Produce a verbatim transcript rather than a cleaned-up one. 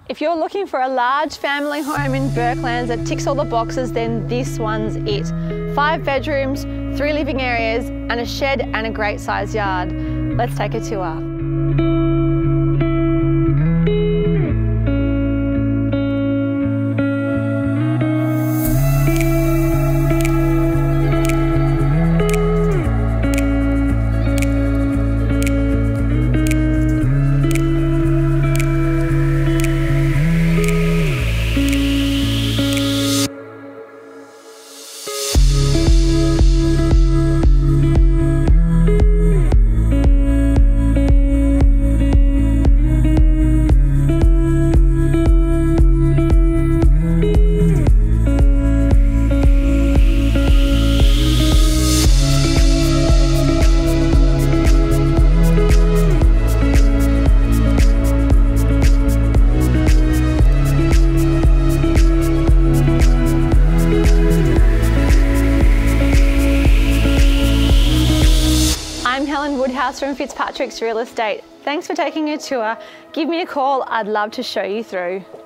If you're looking for a large family home in Bourkelands that ticks all the boxes, then this one's it. Five bedrooms, three living areas, and a shed and a great sized yard. Let's take a tour. I'm Helen Woodhouse from Fitzpatricks Real Estate. Thanks for taking a tour. Give me a call, I'd love to show you through.